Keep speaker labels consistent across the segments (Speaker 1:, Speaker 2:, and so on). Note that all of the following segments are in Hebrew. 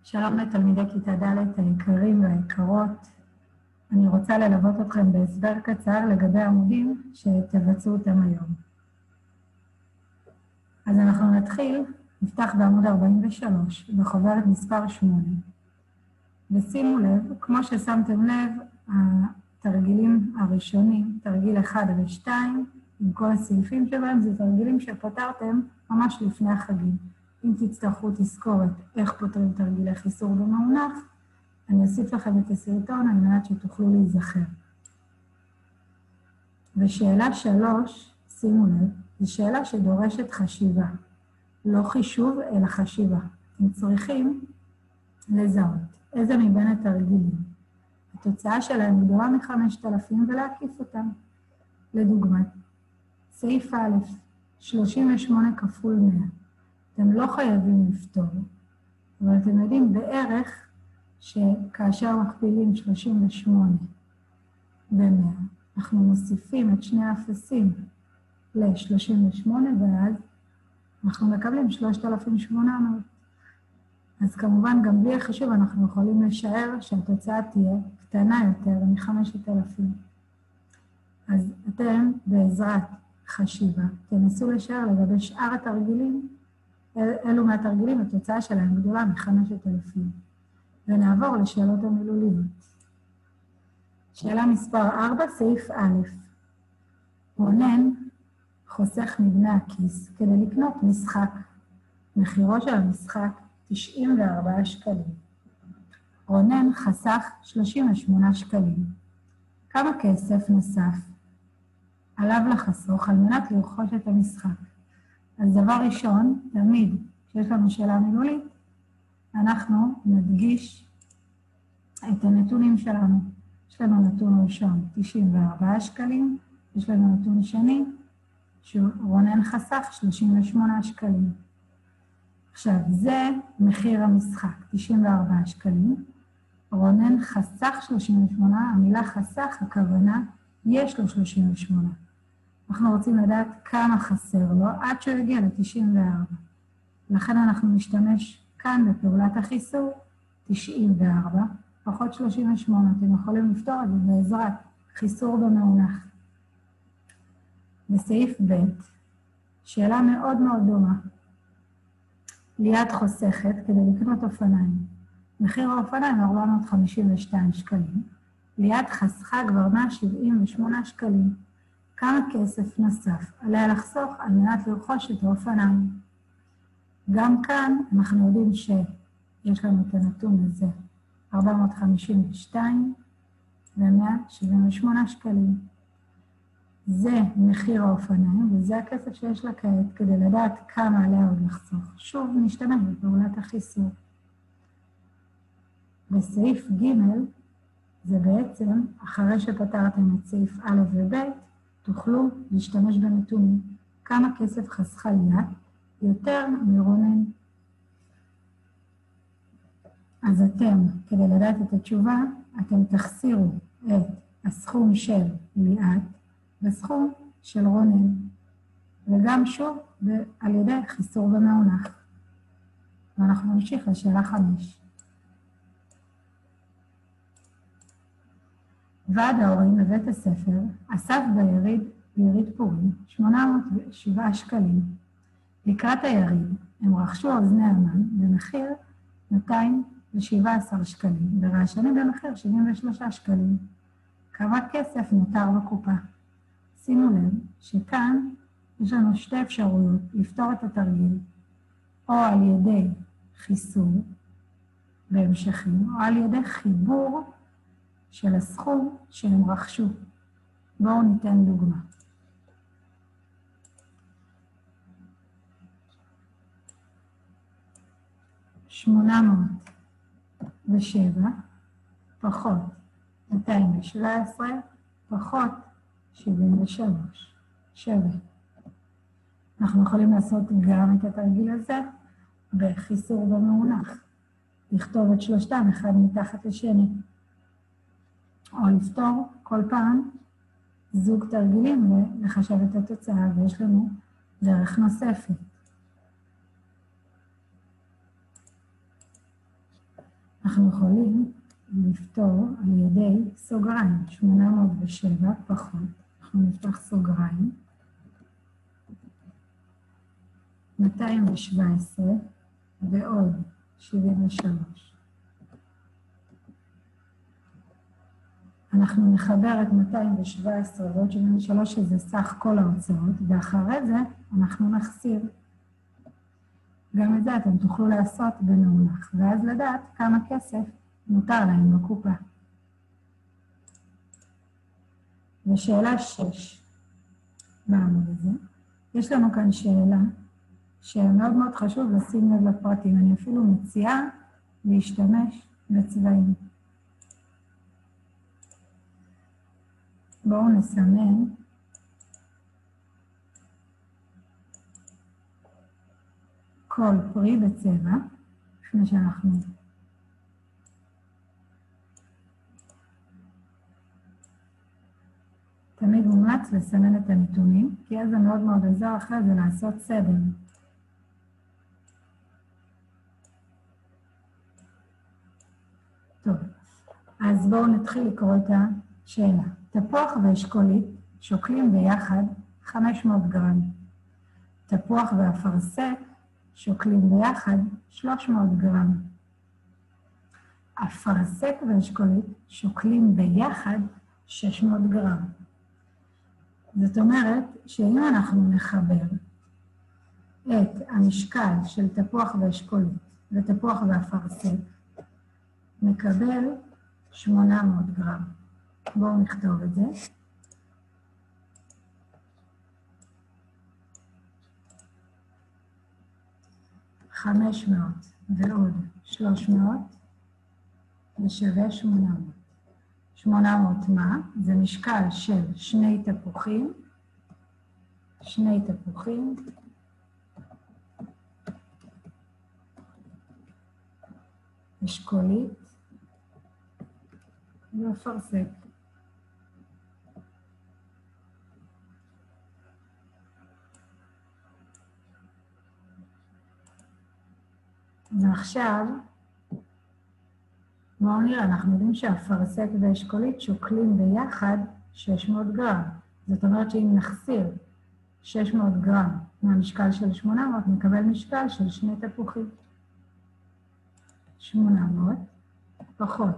Speaker 1: שלום לתלמידי כיתה ד' היקרים והיקרות. אני רוצה ללוות אתכם בהסבר קצר לגבי העמודים שתבצעו אותם היום. אז אנחנו נתחיל, נפתח בעמוד 43, בחוברת מספר 8. ושימו לב, כמו ששמתם לב, התרגילים הראשונים, תרגיל 1 ו-2, עם כל הסעיפים שבהם, זה תרגילים שפתרתם ממש לפני החגים. אם תצטרכו תזכורת איך פותרים תרגילי חיסור במאונח, אני אוסיף לכם את הסרטון על מנת שתוכלו להיזכר. ושאלה 3, שימו לב, זו שאלה שדורשת חשיבה. לא חישוב, אלא חשיבה. אתם צריכים לזהות איזה מבין התרגילים. התוצאה שלהם גדולה מ-5,000 ולהקיף אותם. לדוגמה, סעיף א', 38 כפול 100. אתם לא חייבים לפתור, אבל אתם יודעים בערך שכאשר מכפילים 38 ב-100, אנחנו מוסיפים את שני האפסים ל-38, ואז אנחנו מקבלים 3,800. אז כמובן גם בלי החישוב אנחנו יכולים לשער שהתוצאה תהיה קטנה יותר מ-5,000. אז אתם בעזרת חשיבה תנסו לשער לגבי שאר התרגילים, אלו מהתרגילים התוצאה שלהם גדולה מ-5,000. ונעבור לשאלות המילוליות. שאלה מספר 4, סעיף א'. רונן חוסך מבני הכיס כדי לקנות משחק. מחירו של המשחק 94 שקלים. רונן חסך 38 שקלים. כמה כסף נוסף עליו לחסוך על מנת לרכוש את המשחק? אז דבר ראשון, תמיד כשיש לנו שאלה מילולית, אנחנו נדגיש את הנתונים שלנו. יש לנו נתון ראשון, 94 שקלים, יש לנו נתון שני, שרונן חסך 38 שקלים. עכשיו, זה מחיר המשחק, 94 שקלים. רונן חסך 38, המילה חסך, הכוונה, יש לו 38. אנחנו רוצים לדעת כמה חסר לו עד שהוא יגיע ל-94. לכן אנחנו נשתמש כאן בפעולת החיסור, 94, פחות 38. אתם יכולים לפתור את זה בעזרת חיסור במאונח. בסעיף ב', שאלה מאוד מאוד דומה. ליאת חוסכת כדי לקנות אופניים. מחיר האופניים 452 שקלים. ליאת חסכה כבר 178 שקלים. כמה כסף נוסף עליה לחסוך על מנת לרכוש את האופניים? גם כאן אנחנו יודעים שיש לנו את הנתון הזה, 452 ו-178 שקלים. זה מחיר האופניים, וזה הכסף שיש לה כעת כדי לדעת כמה עליה עוד לחסוך. שוב נשתמש בפעולת החיסור. בסעיף ג' זה בעצם, אחרי שפתרתם את סעיף א' וב', תוכלו להשתמש בנתונים. כמה כסף חסכה ליאת? יותר מרונן. אז אתם, כדי לדעת את התשובה, אתם תחסירו את הסכום של ליאת בסכום של רונן. וגם שוב על ידי חיסור במאונח. ואנחנו נמשיך לשאלה 5. ועד ההורים בבית הספר אסף ביריד פורים 807 שקלים. לקראת היריד הם רכשו אוזני המן במחיר 217 שקלים, ורעשנים במחיר 73 שקלים. כמה כסף נותר בקופה? שימו לב שכאן יש לנו שתי אפשרויות לפתור את התרגיל, או על ידי חיסור בהמשכים, או על ידי חיבור של הסכום שהם רכשו. בואו ניתן דוגמה. $807 פחות 217 פחות 73 שווה. אנחנו יכולים לעשות גם את התרגיל הזה בחיסור במאונח. לכתוב את שלושתם אחד מתחת לשני. או לפתור כל פעם זוג תרגילים ולחשב את התוצאה, ויש לנו דרך נוספת. אנחנו יכולים לפתור על ידי סוגריים. 807 פחות, אנחנו נפתח סוגריים. 217 ועוד 73. אנחנו נחבר את 217 ועוד 73, שזה סך כל ההוצאות, ואחרי זה אנחנו נחסיר. גם את זה אתם תוכלו לעשות במאונח, ואז לדעת כמה כסף נותר להם בקופה. ושאלה 6, בעמוד הזה, יש לנו כאן שאלה שמאוד מאוד חשוב לשים לב לפרטים. אני אפילו מציעה להשתמש בצבעים. בואו נסמן כל פרי בצבע, לפני שאנחנו תמיד מומלץ לסמן את הנתונים, כי אז זה מאוד מאוד עזר אחרי זה לעשות סדר. טוב, אז בואו נתחיל לקרוא את השאלה. תפוח ואשכולית שוקלים ביחד 500 גרם. תפוח ואפרסק שוקלים ביחד 300 גרם. אפרסק ואשכולית שוקלים ביחד 600 גרם. זאת אומרת שאם אנחנו נחבר את המשקל של תפוח ואשכולית ותפוח ואפרסק, נקבל 800 גרם. בואו נכתוב את זה. ,500 ועוד 300 ושווה 800. 800 מה? זה משקל של שני תפוחים. אשכולית ואפרסק. ועכשיו, בואו נראה, אנחנו יודעים שהאפרסק והאשכולית שוקלים ביחד 600 גרם. זאת אומרת שאם נחסיר 600 גרם מהמשקל של 800, נקבל משקל של שני תפוחים. 800 פחות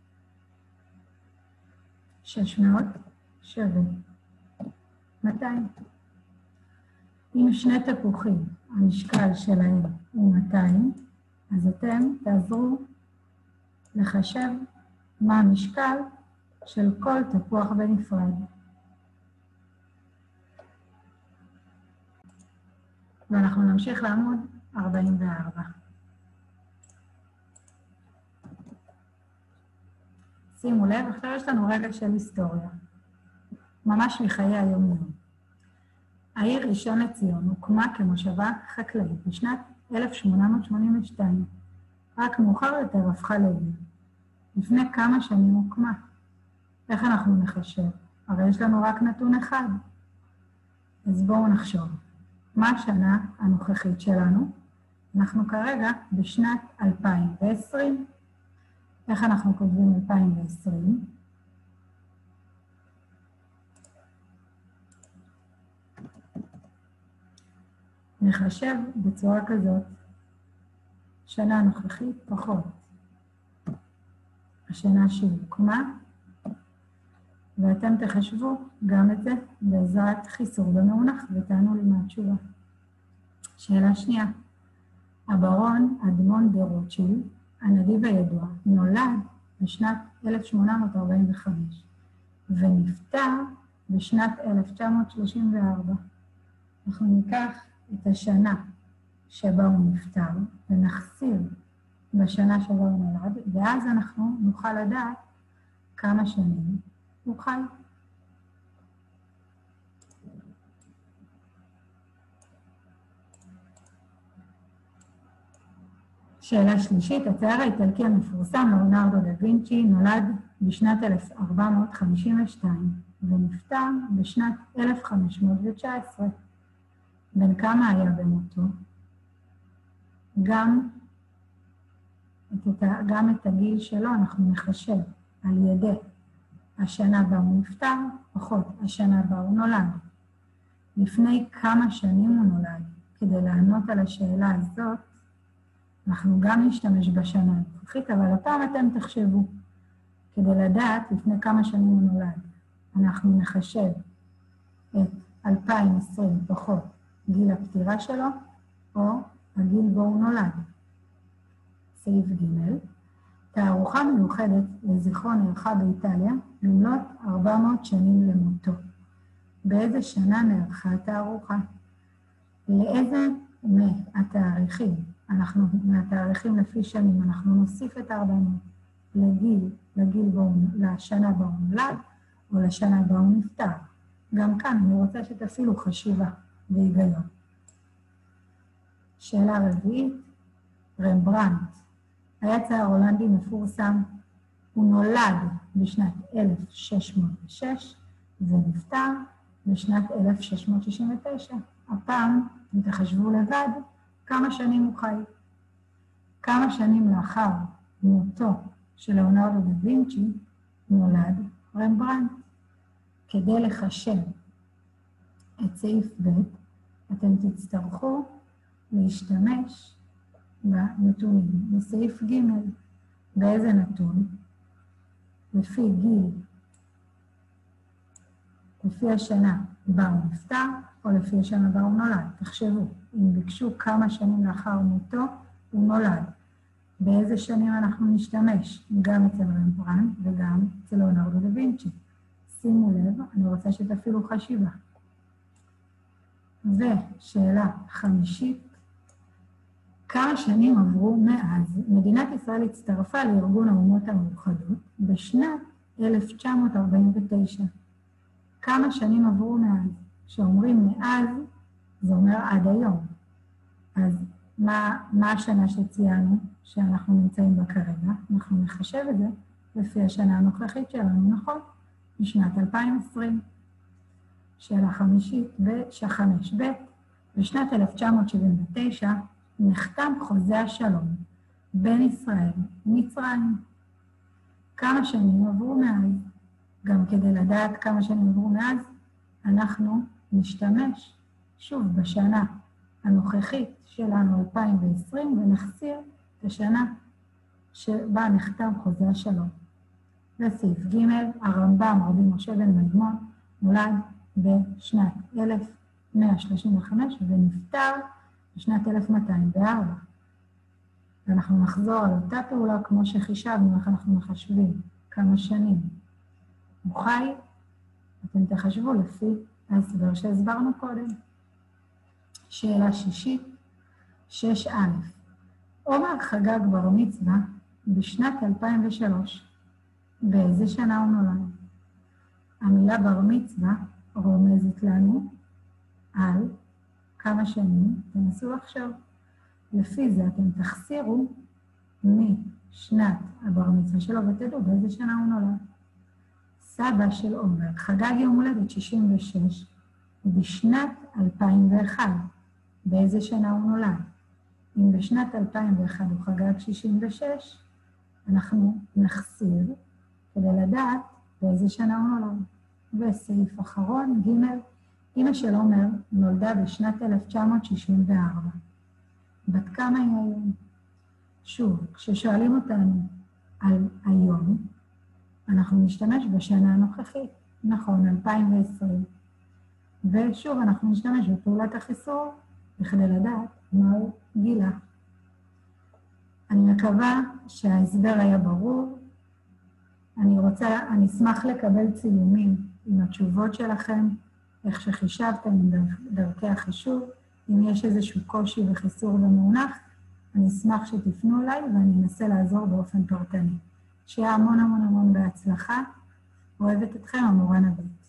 Speaker 1: 600 שווה 200. אם שני תפוחים, המשקל שלהם הוא 200, אז אתם תעזרו לחשב מה המשקל של כל תפוח בנפרד. ואנחנו נמשיך לעמוד 44. שימו לב, עכשיו יש לנו רגע של היסטוריה, ממש מחיי היום-יום. העיר ראשון לציון הוקמה כמושבה חקלאית בשנת 1882. רק מאוחר יותר הפכה לעיר. לפני כמה שנים הוקמה. איך אנחנו נחשב? הרי יש לנו רק נתון אחד. אז בואו נחשוב. מה השנה הנוכחית שלנו? אנחנו כרגע בשנת 2020. איך אנחנו כותבים 2020? נחשב בצורה כזאת, שנה הנוכחית פחות השנה שהוקמה, ואתם תחשבו גם את זה בעזרת חיסור במאונח ותענו לי מה התשובה. שאלה שנייה, הברון אדמונד דה רוטשילד, הנדיב הידוע, נולד בשנת 1845 ונפטר בשנת 1934. אנחנו ניקח את השנה שבה הוא נפטר ונחסיר בשנה שבה הוא נולד, ואז אנחנו נוכל לדעת כמה שנים הוא חי. שאלה שלישית, הצייר האיטלקי המפורסם ליאונרדו דה וינצ'י נולד בשנת 1452 ונפטר בשנת 1519. בן כמה היה במותו? גם גם את הגיל שלו אנחנו נחשב על ידי השנה בה הוא נפטר, פחות השנה בה הוא נולד. לפני כמה שנים הוא נולד. כדי לענות על השאלה הזאת, אנחנו גם נשתמש בשנה הנוכחית, אבל הפעם אתם תחשבו. כדי לדעת לפני כמה שנים הוא נולד, אנחנו נחשב את 2020 פחות גיל הפטירה שלו, או הגיל בו הוא נולד. סעיף ג' תערוכה מיוחדת לזכרו נערכה באיטליה במלאת 400 שנים למותו. באיזה שנה נערכה התערוכה? לאיזה מהתאריכים? מהתאריכים לפי שנים, אנחנו נוסיף את 400 לשנה בה הוא נולד, או לשנה בה הוא נפטר. גם כאן אני רוצה שתפעילו חשיבה והיגיון. שאלה רביעית, רמברנדט היה צייר הולנדי מפורסם. הוא נולד בשנת 1606 ונפטר בשנת 1669. הפעם, אם תחשבו לבד, כמה שנים הוא חי. כמה שנים לאחר מותו של ליאונרדו דה וינצ'י נולד רמברנדט. כדי לחשב את סעיף ב' אתם תצטרכו להשתמש בנתונים. בסעיף ג' באיזה נתון? לפי גיל, לפי השנה בה הוא נפטר, או לפי השנה בה הוא נולד. תחשבו, אם ביקשו כמה שנים לאחר מותו, הוא נולד. באיזה שנים אנחנו נשתמש? גם אצל רמברנדט וגם אצל ליאונרדו דה וינצ'י. שימו לב, אני רוצה שתפעילו חשיבה. ושאלה חמישית, כמה שנים עברו מאז? מדינת ישראל הצטרפה לארגון האומות המאוחדות בשנת 1949. כמה שנים עברו מאז? כשאומרים מאז, זה אומר עד היום. אז מה השנה שציינו שאנחנו נמצאים בה כרגע? אנחנו נחשב את זה לפי השנה הנוכחית שלנו, נכון? משנת 2020. שאלה חמישית ושחמש ב' בשנת 1979 נחתם חוזה השלום בין ישראל ומצרים. כמה שנים עברו מאז? גם כדי לדעת כמה שנים עברו מאז, אנחנו נשתמש שוב בשנה הנוכחית שלנו 2020 ונחסיר את השנה שבה נחתם חוזה השלום. וסעיף ג' הרמב"ם רבי משה בן מימון נולד בשנת 1135 ונפטר בשנת 1204. ואנחנו נחזור על אותה פעולה כמו שחישבנו, איך אנחנו מחשבים, כמה שנים. הוא חי, אתם תחשבו לפי ההסבר שהסברנו קודם. שאלה שישית, 6א. עומר חגג בר מצווה בשנת 2003. באיזה שנה הוא נולד? המילה בר מצווה רומזת לנו על כמה שנים, תנסו לחשוב. לפי זה אתם תחסירו משנת הבר מצווה שלו ותדעו באיזה שנה הוא נולד. סבא של עומר חגג יום הולדת 66 בשנת 2001. באיזה שנה הוא נולד? אם בשנת 2001 הוא חגג 66, אנחנו נחסיר כדי לדעת באיזה שנה הוא נולד. וסעיף אחרון, ג' אמא של עומר נולדה בשנת 1964. בת כמה היא היום? שוב, כששואלים אותנו על היום, אנחנו נשתמש בשנה הנוכחית, נכון, 2020. ושוב, אנחנו נשתמש בפעולת החיסור, בכדי לדעת מהו גילה. אני מקווה שההסבר היה ברור. אני אשמח לקבל צילומים עם התשובות שלכם, איך שחישבתם עם דרכי החישוב. אם יש איזשהו קושי וחיסור במונח, אני אשמח שתפנו אליי ואני אנסה לעזור באופן פרטני. שיהיה המון המון המון בהצלחה. אוהבת אתכם, המורה נביא.